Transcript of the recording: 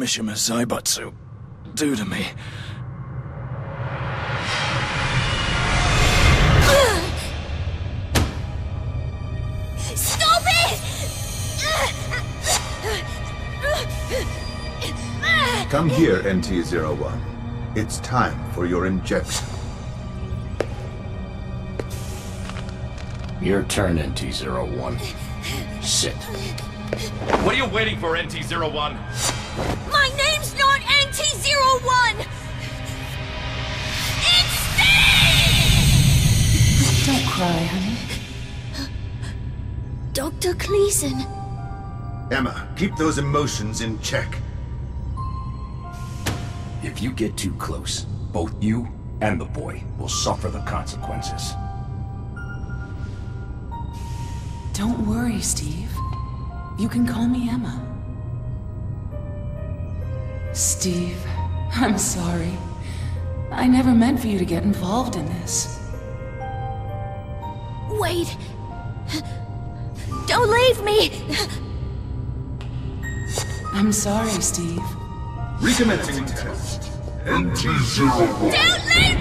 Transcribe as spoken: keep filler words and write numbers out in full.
Mishima Zaibatsu do to me? Stop it! Come here, N T zero one. It's time for your injection. Your turn, N T zero one. Sit. What are you waiting for, N T zero one? My name's not N T zero one! It's Steve! Don't cry, honey. Doctor Gleason. Emma, keep those emotions in check. If you get too close, both you and the boy will suffer the consequences. Don't worry, Steve. You can call me Emma. Steve, I'm sorry. I never meant for you to get involved in this. Wait. Don't leave me! I'm sorry, Steve. Recommencing test. Don't leave